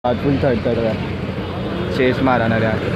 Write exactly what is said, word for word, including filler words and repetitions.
आज फुल थरथर रहा है, चेस मारा ना रहा।